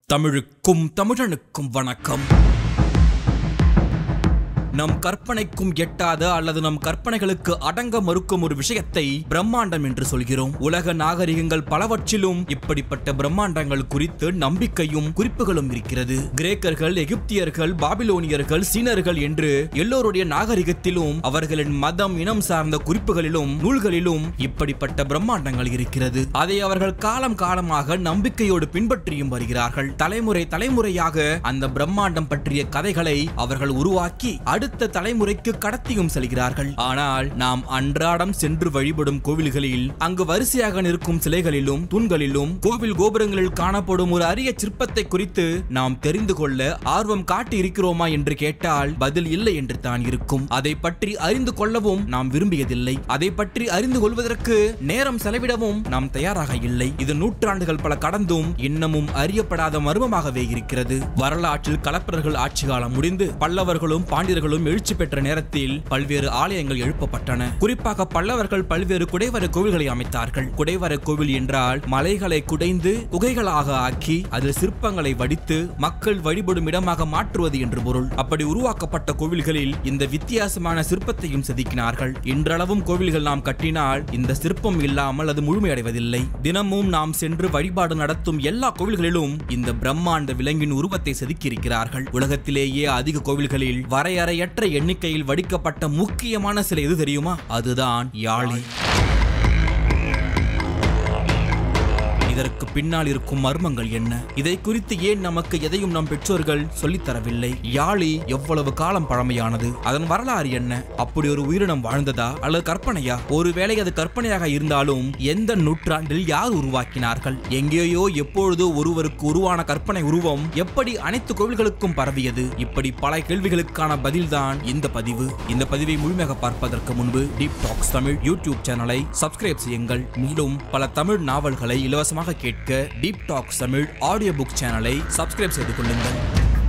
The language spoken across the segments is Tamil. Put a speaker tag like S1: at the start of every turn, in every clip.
S1: தமிழுக்கும் தமிழனுக்கும் வணக்கம். நம் கற்பனைக்கும் எட்டாத அல்லது நம் கற்பனைகளுக்கு அடங்க மறுக்கும் ஒரு விஷயத்தை பிரம்மாண்டம் என்று சொல்கிறோம். உலக நாகரிகங்கள் பலவற்றிலும் இப்படிப்பட்ட பிரம்மாண்டங்கள் குறித்து நம்பிக்கையும் குறிப்புகளும் இருக்கிறது. கிரேக்கர்கள், எகிப்தியர்கள், பாபிலோனியர்கள், சீனர்கள் என்று எல்லோருடைய நாகரிகத்திலும் அவர்களின் மதம், இனம் சார்ந்த குறிப்புகளிலும் நூல்களிலும் இப்படிப்பட்ட பிரம்மாண்டங்கள் இருக்கிறது. அதை அவர்கள் காலம் காலமாக நம்பிக்கையோடு பின்பற்றியும் வருகிறார்கள். தலைமுறை தலைமுறையாக அந்த பிரம்மாண்டம் பற்றிய கதைகளை அவர்கள் உருவாக்கி அடுத்த தலைமுறைக்கு கடத்தியும் செல்கிறார்கள். ஆனால் நாம் அன்றாடம் சென்று வழிபடும் கோவில்களில் அங்கு வரிசையாக நிற்கும் சிலைகளிலும் தூண்களிலும் கோவில் கோபுரங்களில் காணப்படும் ஒரு அரிய சிற்பத்தை குறித்து நாம் தெரிந்து கொள்ள ஆர்வம் காட்டி இருக்கிறோமா என்று கேட்டால் பதில் இல்லை என்று தான் இருக்கும். அதை பற்றி அறிந்து கொள்ளவும் நாம் விரும்பியதில்லை. அதை பற்றி அறிந்து கொள்வதற்கு நேரம் செலவிடவும் நாம் தயாராக இல்லை. இது நூற்றாண்டுகள் பல கடந்தும் இன்னமும் அறியப்படாத மர்மமாகவே இருக்கிறது. வரலாற்றில் களப்பிரர்கள் ஆட்சி காலம் முடிந்து பல்லவர்களும் பாண்டியர்களும் எழுச்சி பெற்ற நேரத்தில் பல்வேறு ஆலயங்கள் எழுப்பப்பட்டன. குறிப்பாக பல்லவர்கள் பல்வேறு குடைவரை கோவில்களை அமைத்தார்கள். குடைவரை கோவில் என்றால் மலைகளை குடைந்து குகைகளாக ஆக்கி அதில் சிற்பங்களை வடித்து மக்கள் வழிபடும் இடமாக மாற்றுவது என்று பொருள். அப்படி உருவாக்கப்பட்ட கோவில்களில் இந்த வித்தியாசமான சிற்பத்தையும் செதுக்கினார்கள். இன்றளவும் கோவில்கள் நாம் கட்டினால் இந்த சிற்பம் இல்லாமல் அது முழுமையடைவதில்லை. தினமும் நாம் சென்று வழிபாடு நடத்தும் எல்லா கோவில்களிலும் இந்த பிரம்மாண்ட விலங்கின் உருவத்தை செதுக்கி இருக்கிறார்கள். உலகத்திலேயே அதிக கோவில்களில் வரையறையற்ற எண்ணிக்கையில் வடிக்கப்பட்ட முக்கியமான சிலை எது தெரியுமா? அதுதான் யாழி. இதற்கு பின்னால் இருக்கும் மர்மங்கள் என்ன? இதை குறித்து ஏன் நமக்கு எதையும் நம் பெற்றோர்கள் சொல்லித் தரவில்லை? யாழி எவ்வளவு காலம் பழமையானது? அதன் வரலாறு என்ன? அப்படி ஒரு உயிரினம் வாழ்ந்ததா அல்லது கற்பனையா? ஒருவேளை அது கற்பனையாக இருந்தாலும் எந்த நூற்றாண்டில் யார் உருவாக்கினார்கள்? எங்கேயோ எப்பொழுதோ ஒருவருக்கு உருவான கற்பனை உருவம் எப்படி அனைத்து கோவில்களுக்கும் பரவியது? இப்படி பல கேள்விகளுக்கான பதில்தான் இந்த பதிவு. இந்த பதிவை முழுமையாக பார்ப்பதற்கு முன்பு டீப் டாக்ஸ் தமிழ் யூடியூப் சேனலை சப்ஸ்கிரைப் செய்யுங்கள். மேலும் பல தமிழ் நாவல்களை இலவசமாக கேட்க deep talks Tamil audio book சேனலை சப்ஸ்கிரைப் செய்து கொள்ளுங்கள்.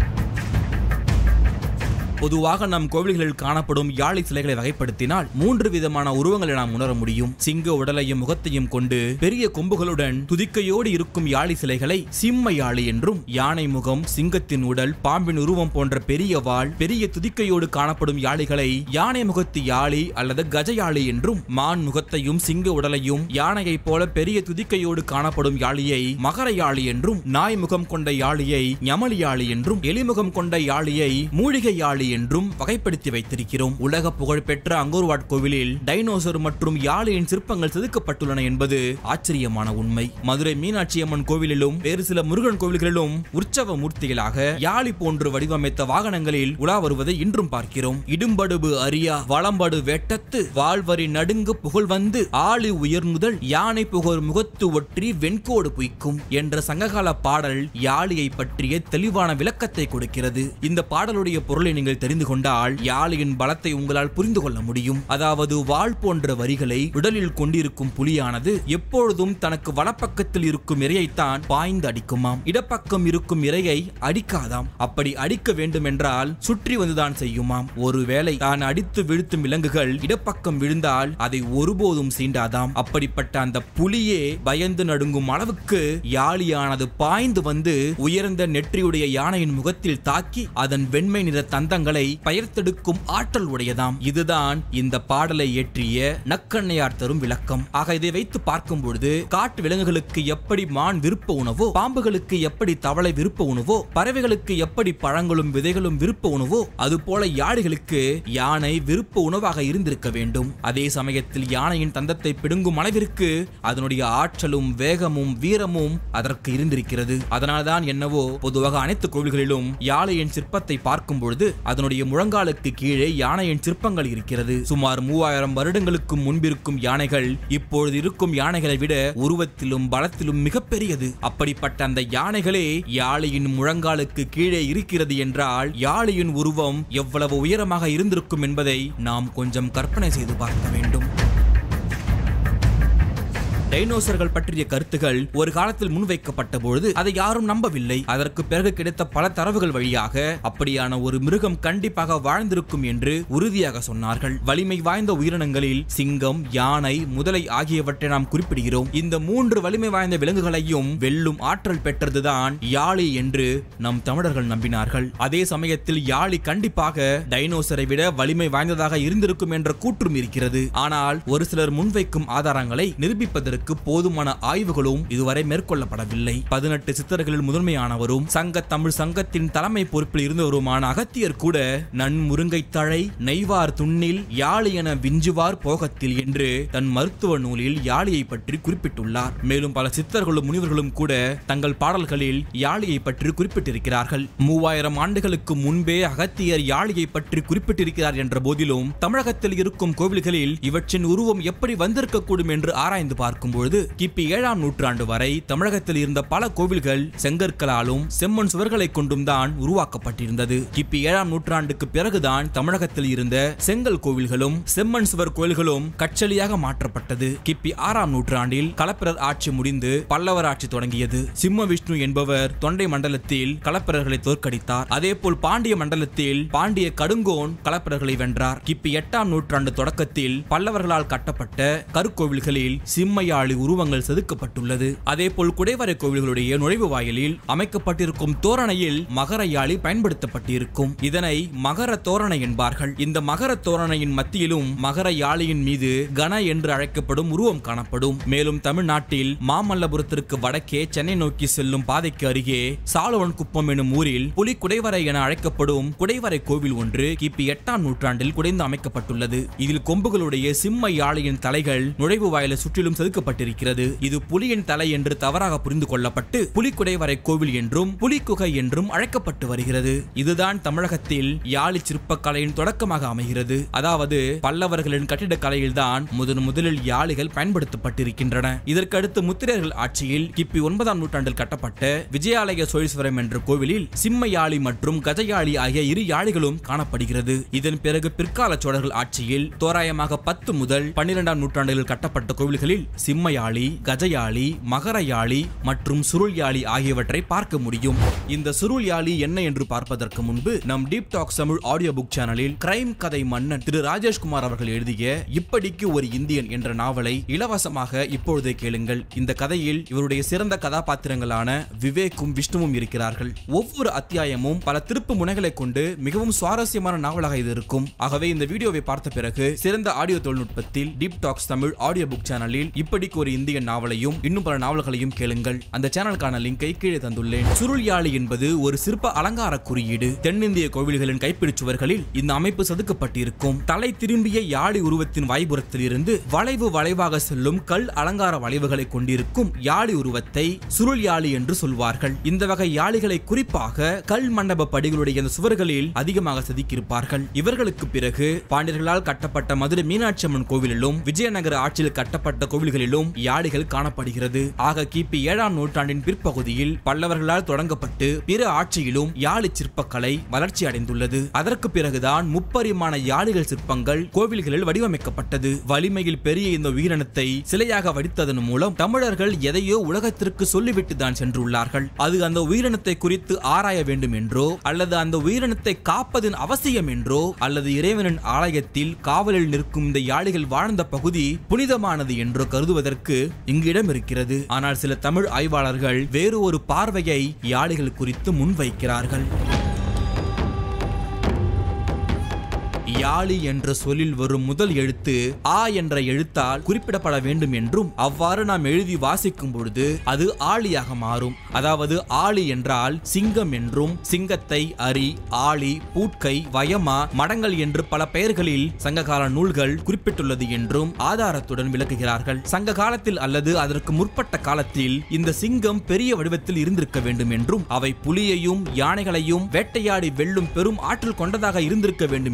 S1: பொதுவாக நம் கோவில்களில் காணப்படும் யாழி சிலைகளை வகைப்படுத்தினால் 3 விதமான உருவங்களை நாம் உணர முடியும். சிங்க உடலையும் முகத்தையும் கொண்டு பெரிய கொம்புகளுடன் துதிக்கையோடு இருக்கும் யாழி சிலைகளை சிம்ம யாழி என்றும், யானை முகம், சிங்கத்தின் உடல், பாம்பின் உருவம் போன்ற பெரிய வாள், பெரிய துதிக்கையோடு காணப்படும் யாழிகளை யானை முகத்து யாழி அல்லது கஜ யாழி என்றும், மான் முகத்தையும் சிங்க உடலையும் யானையை போல பெரிய துதிக்கையோடு காணப்படும் யாழியை மகர யாழி என்றும், நாய் முகம் கொண்ட யாழியை ஞமலி யாழி என்றும், எலிமுகம் கொண்ட யாழியை மூலிகை யாழி என்றும் வகைப்படுத்தி வைத்திருக்கிறோம். உலக புகழ்பெற்ற அங்கோர் வாட் கோவிலில் டைனோசர் மற்றும் யாழியின் சிற்பங்கள் செதுக்கப்பட்டுள்ளன என்பது ஆச்சரியமான உண்மை. மதுரை மீனாட்சி அம்மன் கோவிலிலும் வேறு சில முருகன் கோவில்களிலும் உற்சவ மூர்த்திகளாக யாழி போன்று வடிவமைத்த வாகனங்களில் உலா வருவதை இன்றும் பார்க்கிறோம். இடும்படுபு அரியா வளம்படு வேட்டத்து வாழ்வரி நடுங்கு புகழ் வந்து ஆளி உயர்முதல் யானை புகழ் முகத்து ஒற்றி வெண்கோடு புய்க்கும் என்ற சங்ககால பாடல் யாழியை பற்றிய தெளிவான விளக்கத்தை கொடுக்கிறது. இந்த பாடலுடைய பொருளை நீங்கள் தெரிந்து கொண்டால் யாழியின் பலத்தை உங்களால் புரிந்து கொள்ள முடியும். அதாவது வாள் போன்ற வரிகளை உடலில் கொண்டிருக்கும் புலியானது எப்பொழுதும் தனக்கு வலப்பக்கத்தில் இருக்கும் இரையைத்தான் பாய்ந்து அடிக்குமாம். இடப்பக்கம் இருக்கும் இரையை அடிக்காதாம். அப்படி அடிக்க வேண்டும் என்றால் சுற்றி வந்துதான் செய்யுமாம். ஒருவேளை தான் அடித்து வீழ்த்தும் விலங்குகள் இடப்பக்கம் விழுந்தால் அதை ஒருபோதும் சீண்டாதாம். அப்படிப்பட்ட அந்த புலியே பயந்து நடுங்கும் அளவுக்கு யாழியானது பாய்ந்து வந்து உயர்ந்த நெற்றியுடைய யானையின் முகத்தில் தாக்கி அதன் வெண்மை நிற தந்தங்களை பெயர்த்தெடுக்கும் ஆற்றல் உடையதாம். இதுதான் இந்த பாடலை இயற்றிய நக்கண்ணையார் தரும் விளக்கம். ஆக இதை வைத்து பார்க்கும் பொழுது காட்டு விலங்குகளுக்கு எப்படி மான் விருப்ப உணவோ, பாம்புகளுக்கு எப்படி தவளை விருப்ப உணவோ, பறவைகளுக்கு எப்படி பழங்களும் விதைகளும் விருப்ப உணவோ, அதுபோல யாழிகளுக்கு யானை விருப்ப உணவாக இருந்திருக்க வேண்டும். அதே சமயத்தில் யானையின் தந்தத்தை பிடுங்கும் அளவிற்கு அதனுடைய ஆற்றலும் வேகமும் வீரமும் அதற்கு இருந்திருக்கிறது. அதனால்தான் என்னவோ பொதுவாக அனைத்து கோவில்களிலும் யாழையின் சிற்பத்தை பார்க்கும் பொழுது அதனுடைய முழங்காலுக்கு கீழே யானையின் சிற்பங்கள் இருக்கிறது. சுமார் 3000 வருடங்களுக்கு முன்பிருக்கும் யானைகள் இப்பொழுது இருக்கும் யானைகளை விட உருவத்திலும் பலத்திலும் மிகப்பெரியது. அப்படிப்பட்ட அந்த யானைகளே யாழியின் முழங்காலுக்கு கீழே இருக்கிறது என்றால் யாழியின் உருவம் எவ்வளவு உயரமாக இருந்திருக்கும் என்பதை நாம் கொஞ்சம் கற்பனை செய்து பார்க்க வேண்டும். டைனோசர்கள் பற்றிய கருத்துகள் ஒரு காலத்தில் முன்வைக்கப்பட்ட பொழுது அதை யாரும் நம்பவில்லை. அதற்கு பிறகு கிடைத்த பல தரவுகள் வழியாக அப்படியான ஒரு மிருகம் கண்டிப்பாக வாழ்ந்திருக்கும் என்று உறுதியாக சொன்னார்கள். வலிமை வாய்ந்த உயிரினங்களில் சிங்கம், யானை, முதலை ஆகியவற்றை நாம் குறிப்பிடுகிறோம். இந்த 3 வலிமை வாய்ந்த விலங்குகளையும் வெல்லும் ஆற்றல் பெற்றதுதான் யாழி என்று நம் தமிழர்கள் நம்பினார்கள். அதே சமயத்தில் யாழி கண்டிப்பாக டைனோசரை விட வலிமை வாய்ந்ததாக இருந்திருக்கும் என்ற கூற்றும் இருக்கிறது. ஆனால் ஒரு சிலர் முன்வைக்கும் ஆதாரங்களை நிரூபிப்பதற்கு போதுமான ஆய்வுகளும் இதுவரை மேற்கொள்ளப்படவில்லை. 18 சித்தர்களில் முதன்மையானவரும் சங்க தமிழ் சங்கத்தின் தலைமை பொறுப்பில் இருந்தவருமான அகத்தியர் கூட நன்முருங்கை தழை நெய்வார் துண்ணில் யாழி என விஞ்சுவார் போகத்தில் என்று தன் மருத்துவ நூலில் யாழியை பற்றி குறிப்பிட்டுள்ளார். மேலும் பல சித்தர்களும் முனிவர்களும் கூட தங்கள் பாடல்களில் யாழியை பற்றி குறிப்பிட்டிருக்கிறார்கள். 3000 ஆண்டுகளுக்கு முன்பே அகத்தியர் யாழியை பற்றி குறிப்பிட்டிருக்கிறார் என்ற போதிலும் தமிழகத்தில் இருக்கும் கோவில்களில் இவற்றின் உருவம் எப்படி வந்திருக்கக்கூடும் என்று ஆராய்ந்து பார்க்கும்போது கிபி 7ஆம் நூற்றாண்டு வரை தமிழகத்தில் இருந்த பல கோவில்கள் செங்கற்களாலும் செம்மண் சுவர்களை கொண்டும் தான் உருவாக்கப்பட்டிருந்தது. கிபி 7ஆம் நூற்றாண்டுக்கு பிறகுதான் தமிழகத்தில் இருந்த செங்கல் கோவில்களும் செம்மண் சுவர் கோயில்களும் கச்சலியாக மாற்றப்பட்டது. கிபி 6ஆம் நூற்றாண்டில் களப்பிரர் ஆட்சி முடிந்து பல்லவர் ஆட்சி தொடங்கியது. சிம்ம விஷ்ணு என்பவர் தொண்டை மண்டலத்தில் களப்பிரர்களை தோற்கடித்தார். அதேபோல் பாண்டிய மண்டலத்தில் பாண்டிய கடுங்கோன் களப்பிரர்களை வென்றார். கிபி 8ஆம் நூற்றாண்டு தொடக்கத்தில் பல்லவர்களால் கட்டப்பட்ட கருக்கோவில்களில் சிம்மையாளி உருவங்கள் செதுக்கப்பட்டுள்ளது. அதேபோல் குடைவரை கோவில்களுடைய நுழைவு வாயிலில் அமைக்கப்பட்டிருக்கும் தோரணையில் மகர யாழி பயன்படுத்தப்பட்டிருக்கும். இதனை மகர தோரணை என்பார்கள். இந்த மகர தோரணையின் மத்தியிலும் மகர யாழியின் மீது கன என்று அழைக்கப்படும் உருவம் காணப்படும். மேலும் தமிழ்நாட்டில் மாமல்லபுரத்திற்கு வடக்கே சென்னை நோக்கி செல்லும் பாதைக்கு அருகே சாலுவன் குப்பம் எனும் ஊரில் புலி குடைவரை என அழைக்கப்படும் குடைவரை கோவில் ஒன்று கிபி 8ஆம் நூற்றாண்டில் குடைந்து அமைக்கப்பட்டுள்ளது. இதில் கொம்புகளுடைய சிம்ம யாழியின் தலைகள் நுழைவு வாயிலை சுற்றிலும் செதுக்கப்பட்டிருக்கிறது. இது புலியின் தலை என்று தவறாக புரிந்து கொள்ளப்பட்டு புலிக்குடைவரை கோவில் என்றும் புலிக்குகை என்றும் அழைக்கப்பட்டு வருகிறது. இதுதான் தமிழகத்தில் யாழி சிற்பக்கலையின் தொடக்கமாக அமைகிறது. அதாவது பல்லவர்களின் கட்டிடக்கலையில்தான் முதலில் யாழிகள் பயன்படுத்தப்பட்டிருக்கின்றன. இதற்கடுத்து முத்திரையர்கள் ஆட்சியில் கிபி 9ஆம் நூற்றாண்டில் கட்டப்பட்ட விஜயாலய சோழீஸ்வரம் என்ற கோவிலில் சிம்ம யாழி மற்றும் கஜயாழி ஆகிய 2 யாழிகளும் காணப்படுகிறது. இதன் பிறகு பிற்கால சோழர்கள் ஆட்சியில் தோராயமாக 10 முதல் 12ஆம் நூற்றாண்டுகளில் கட்டப்பட்ட கோவில்களில் சிம்மயாழி, கஜயாழி, மகர யாழி மற்றும் சுருள் யாழி ஆகியவற்றை பார்க்க முடியும். இந்த சுருள் யாழி என்ன என்று பார்ப்பதற்கு முன்பு நம் deep talks Tamil audio book சேனலில் கிரைம் கதை மன்னன் திரு ராஜேஷ்குமார் அவர்கள் எழுதிய இப்படிக்கு ஒரு இந்தியன் என்ற நாவலை இலவசமாக இப்பொழுதே கேளுங்கள். இந்த கதையில் இவருடைய சிறந்த கதாபாத்திரங்களான விவேக்கும் விஷ்ணுவும் இருக்கிறார்கள். ஒவ்வொரு அத்தியாயமும் பல திருப்பு முனைகளை கொண்டு மிகவும் சுவாரஸ்யமான நாவலாக இது இருக்கும். ஆகவே இந்த வீடியோவை பார்த்த பிறகு சிறந்த ஆடியோ தொழில்நுட்பத்தில் deep talks Tamil audio book சேனலில் இப்படிக்கு ஒரு இந்தியன் நாவலையும் இன்னும் பல நாவல்களையும் கேளுங்கள். அந்த சேனலுக்கான லிங்கை கீழே தந்துள்ளேன். சுருள் யாழி என்பது ஒரு சிற்ப அலங்கார குறியீடு. தென்னிந்திய கோவில்களின் கைப்பிடிச் சுவர்களில் இந்த அமைப்பு செதுக்கப்பட்டிருக்கும். தலை திரும்பிய யாழி உருவத்தின் வாய்புறத்தில் இருந்து வளைவாக செல்லும் கல் அலங்கார வளைவுகளை கொண்டிருக்கும் யாழி உருவத்தை சுருள் யாழி என்று சொல்வார்கள். இந்த வகை யாழிகளை குறிப்பாக கல் மண்டப படிகளுடைய சுவர்களில் அதிகமாக செதுக்கியிருப்பார்கள். இவர்களுக்கு பிறகு பாண்டியர்களால் கட்டப்பட்ட மதுரை மீனாட்சி அம்மன் கோவிலிலும் விஜயநகர ஆட்சியில் கட்டப்பட்ட கோவில்களிலும் யாழிகள் காணப்படுகிறது. ஆக கிபி 7ஆம் நூற்றாண்டின் பிற்பகுதியில் பல்லவர்களால் தொடங்கப்பட்டு பிற ஆட்சியிலும் யாழி சிற்பக்கலை வளர்ச்சி அடைந்துள்ளது. அதற்கு பிறகுதான் முப்பரிமாண யாழிகள் சிற்பங்கள் கோவில்களில் வடிவமைக்கப்பட்டது. வலிமையில் பெரிய இந்த உயிரினத்தை சிலையாக வடித்ததன் மூலம் தமிழர்கள் எதையோ உலகத்திற்கு சொல்லிவிட்டு தான் சென்றுள்ளார்கள். அது அந்த உயிரினத்தை குறித்து ஆராய வேண்டும் என்றோ அல்லது அந்த உயிரினத்தை காப்பதின் அவசியம் என்றோ அல்லது இறைவனின் ஆலயத்தில் காவலில் நிற்கும் இந்த யாழிகள் வாழ்ந்த பகுதி புனிதமானது என்றோ கருதுவதற்கு இங்கு இடம் இருக்கிறது. ஆனால் சில தமிழ் ஆய்வாளர்கள் வேறு ஒரு பார்வையை யாழிகள் குறித்து முன்வைக்கிறார்கள். யாழி என்ற சொல்லில் வரும் முதல் எழுத்து ஆ என்ற எழுத்தால் குறிப்பிடப்பட வேண்டும் என்றும் அவ்வாறு நாம் எழுதி வாசிக்கும் பொழுது அது ஆழியாக மாறும். அதாவது ஆழி என்றால் சிங்கம் என்றும் சிங்கத்தை அரி, ஆழி, பூட்கை, வயமா, மடங்கள் என்று பல பெயர்களில் சங்ககால நூல்கள் குறிப்பிட்டுள்ளது என்றும் ஆதாரத்துடன் விளக்குகிறார்கள். சங்க காலத்தில் அல்லது அதற்கு முற்பட்ட காலத்தில் இந்த சிங்கம் பெரிய வடிவத்தில் இருந்திருக்க வேண்டும் என்றும் அவை புலியையும் யானைகளையும் வேட்டையாடி வெல்லும் பெரும் ஆற்றல் கொண்டதாக இருந்திருக்க வேண்டும் என்றும்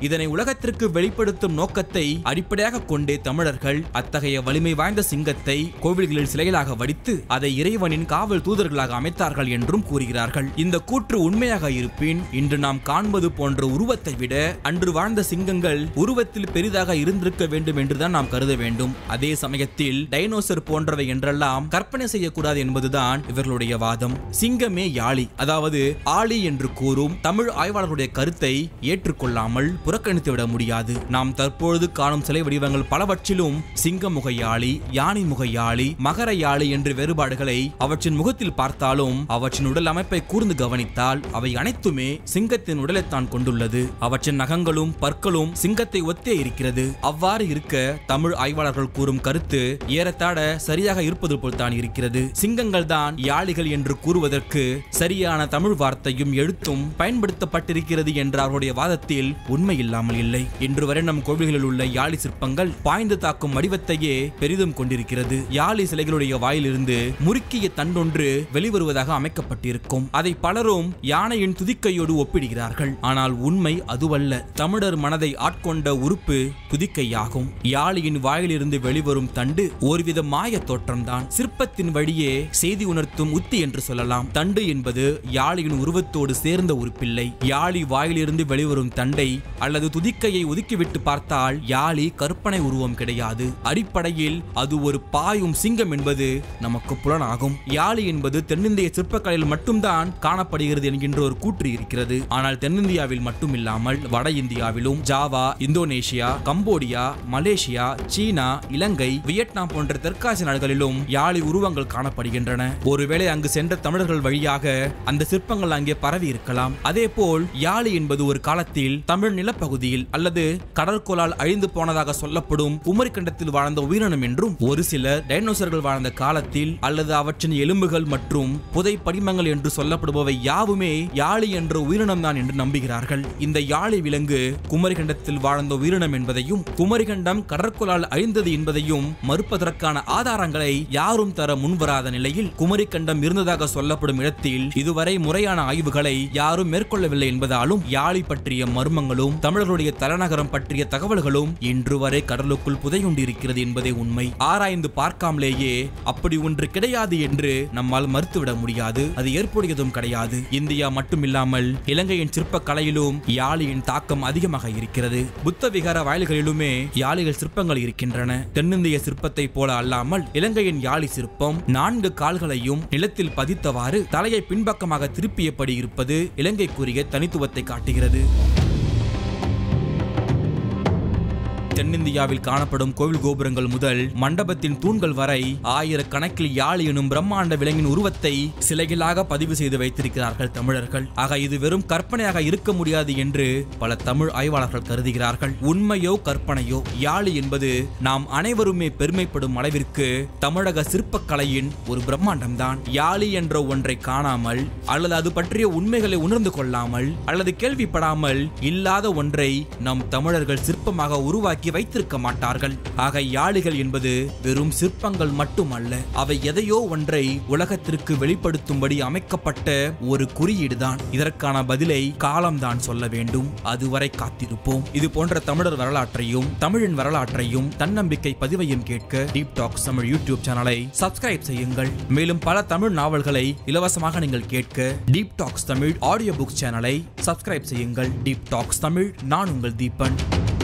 S1: இதனை உலகத்திற்கு வெளிப்படுத்தும் நோக்கத்தை அடிப்படையாக கொண்டே தமிழர்கள் அத்தகைய வலிமை வாய்ந்த சிங்கத்தை கோவில்களில் சிலைகளாக வடித்து அதை இறைவனின் காவல் தூதர்களாக அமைத்தார்கள் என்றும் கூறுகிறார்கள். இந்த கூற்று உண்மையாக இருப்பின் இன்று நாம் காண்பது போன்ற உருவத்தை விட அன்று வாழ்ந்த சிங்கங்கள் உருவத்தில் பெரிதாக இருந்திருக்க வேண்டும் என்றுதான் நாம் கருத வேண்டும். அதே சமயத்தில் டைனோசர் போன்றவை என்றெல்லாம் கற்பனை செய்யக்கூடாது என்பதுதான் இவர்களுடைய வாதம். சிங்கமே யாழி, அதாவது ஆளி என்று கூறும் தமிழ் ஆய்வாளர்களுடைய கருத்தை ஏற்றுக்கொள்ளாமல் புறக்கணித்துவிட முடியாது. நாம் தற்பொழுது காணும் சிலை வடிவங்கள் பலவற்றிலும் சிங்க முக யாழி, யானை முக யாழி, மகர யாழி என்று வேறுபாடுகளை அவற்றின் முகத்தில் பார்த்தாலும் அவற்றின் உடல் அமைப்பை கூர்ந்து கவனித்தால் அவை அனைத்துமே சிங்கத்தின் உடலைத்தான் கொண்டுள்ளது. அவற்றின் நகங்களும் பற்களும் சிங்கத்தை ஒத்தே இருக்கிறது. அவ்வாறு இருக்க தமிழ் ஆய்வாளர்கள் கூறும் கருத்து ஏறத்தாழ சரியாக இருப்பது போல் தான் இருக்கிறது. சிங்கங்கள் தான் யாழிகள் என்று கூறுவதற்கு சரியான தமிழ் வார்த்தையும் எழுத்தும் பயன்படுத்தப்பட்டிருக்கிறது என்ற அவருடைய வாதத்தில் உண்மை இல்லாமல் இல்லை. இன்று வரை நம் கோவில்களில் உள்ள யாழி சிற்பங்கள் பாய்ந்து தாக்கும் வடிவத்தையே பெரிதும் கொண்டிருக்கிறது. யாழி சிலைகளுடைய வாயிலிருந்து முறுக்கிய தண்டொன்று வெளிவருவதாக அமைக்கப்பட்டிருக்கும். அதை பலரும் யானையின் துதிக்கையோடு ஒப்பிடுகிறார்கள். ஆனால் உண்மை அதுவல்ல. தமிழர் மனதை ஆட்கொண்ட உறுப்பு துதிக்கையாகும். யாழியின் வாயிலிருந்து வெளிவரும் தண்டு ஒருவித மாய தோற்றம்தான். சிற்பத்தின் வழியே செய்தி உணர்த்தும் உத்தி என்று சொல்லலாம். தண்டு என்பது யாழியின் உருவத்தோடு சேர்ந்த உறுப்பில்லை. யாழி வாயிலிருந்து வெளிவரும் தண்டை அல்லது துதிக்கையை ஒதுக்கிவிட்டு பார்த்தால் யாழி கற்பனை உருவம் கிடையாது. அடிப்படையில் அது ஒரு பாயும் சிங்கம் என்பது நமக்கு புலனாகும். யாழி என்பது தென்னிந்திய சிற்பக்கலையில் மட்டும்தான் காணப்படுகிறது என்கின்ற ஒரு கூற்று இருக்கிறது. ஆனால் தென்னிந்தியாவில் மட்டுமில்லாமல் வட இந்தியாவிலும் ஜாவா, இந்தோனேஷியா, கம்போடியா, மலேசியா, சீனா, இலங்கை, வியட்நாம் போன்ற தெற்காசிய நாடுகளிலும் யாழி உருவங்கள் காணப்படுகின்றன. ஒருவேளை அங்கு சென்ற தமிழர்கள் வழியாக அந்த சிற்பங்கள் அங்கே பரவி இருக்கலாம். அதே போல் யாழி என்பது ஒரு காலத்தில் தமிழ் நிலப்பகுதியில் அல்லது கடற்கோளால் அழிந்து போனதாக சொல்லப்படும் குமரிக்கண்டத்தில் வாழ்ந்த உயிரினம் என்றும், ஒரு சிலர் டைனோசர்கள் வாழ்ந்த காலத்தில் அல்லது அவற்றின் எலும்புகள் மற்றும் புதை படிமங்கள் என்று சொல்லப்படுபவை யாவுமே யாழி என்ற உயிரினம் தான் என்று நம்புகிறார்கள். இந்த யாழி விலங்கு குமரிக்கண்டத்தில் வாழ்ந்த உயிரினம் என்பதையும் குமரிக்கண்டம் கடற்கோளால் அழிந்தது என்பதையும் மறுப்பதற்கான ஆதாரங்களை யாரும் தர முன்வராத நிலையில் குமரிக்கண்டம் இருந்ததாக சொல்லப்படும் இடத்தில் இதுவரை முறையான ஆய்வுகளை யாரும் மேற்கொள்ளவில்லை என்பதாலும் யாழி பற்றிய மர்மங்களும் தமிழர்களுடைய தலைநகரம் பற்றிய தகவல்களும் இன்று வரை கடலுக்குள் புதையுண்டிருக்கிறது என்பதே உண்மை. ஆராய்ந்து பார்க்காமலேயே அப்படி ஒன்று கிடையாது என்று நம்மால் மறுத்துவிட முடியாது. அது ஏற்புடையதும் கிடையாது. இந்தியா மட்டுமில்லாமல் இலங்கையின் சிற்ப கலையிலும் யாழியின் தாக்கம் அதிகமாக இருக்கிறது. புத்த விகார வாயில்களிலுமே யாழிகள் சிற்பங்கள் இருக்கின்றன. தென்னிந்திய சிற்பத்தை போல அல்லாமல் இலங்கையின் யாழி சிற்பம் 4 கால்களையும் நிலத்தில் பதித்தவாறு தலையை பின்பக்கமாக திருப்பியபடி இருப்பது இலங்கைக்குரிய தனித்துவத்தை காட்டுகிறது. தென்னிந்தியாவில் காணப்படும் கோவில் கோபுரங்கள் முதல் மண்டபத்தின் தூண்கள் வரை ஆயிரக்கணக்கில் யாழி எனும் பிரம்மாண்ட விலங்கின் உருவத்தை சிலைகளாக பதிவு செய்து வைத்திருக்கிறார்கள் தமிழர்கள். ஆக இது வெறும் கற்பனையாக இருக்க முடியாது என்று பல தமிழ் ஆய்வாளர்கள் கருதுகிறார்கள். உண்மையோ கற்பனையோ, யாழி என்பது நாம் அனைவருமே பெருமைப்படும் அளவிற்கு தமிழக சிற்பக்கலையின் ஒரு பிரம்மாண்டம் தான். யாழி என்ற ஒன்றை காணாமல் அல்லது அது பற்றிய உண்மைகளை உணர்ந்து கொள்ளாமல் அல்லது கேள்விப்படாமல் இல்லாத ஒன்றை நம் தமிழர்கள் சிற்பமாக உருவாக்கி வைத்திருக்க மாட்டார்கள். ஆக யாழிகள் என்பது வெறும் சிற்பங்கள் மட்டுமல்ல, அவை எதையோ ஒன்றை உலகத்திற்கு வெளிப்படுத்தும்படி அமைக்கப்பட்ட ஒரு குறியீடுதான். இதற்கான பதிலை காலம்தான் சொல்ல வேண்டும். அதுவரை காத்திருப்போம். இது போன்ற தமிழர் வரலாற்றையும் தமிழின் வரலாற்றையும் தன்னம்பிக்கை பதிவையும் கேட்க டீப் டாக்ஸ் தமிழ் யூடியூப் சேனலை சப்ஸ்கிரைப் செய்யுங்கள். மேலும் பல தமிழ் நாவல்களை இலவசமாக நீங்கள் கேட்க deep talks Tamil audio books சேனலை சப்ஸ்கிரைப் செய்யுங்கள். டீப் டாக்ஸ் தமிழ், நான் உங்கள் தீபன்.